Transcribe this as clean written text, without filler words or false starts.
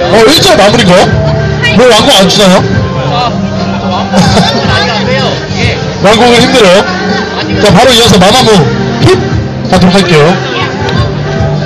1절 마무리인가요? 뭐 완공 안 주나요? 완공은 힘들어요. 자, 바로 이어서 마마무 픽 가도록 할게요.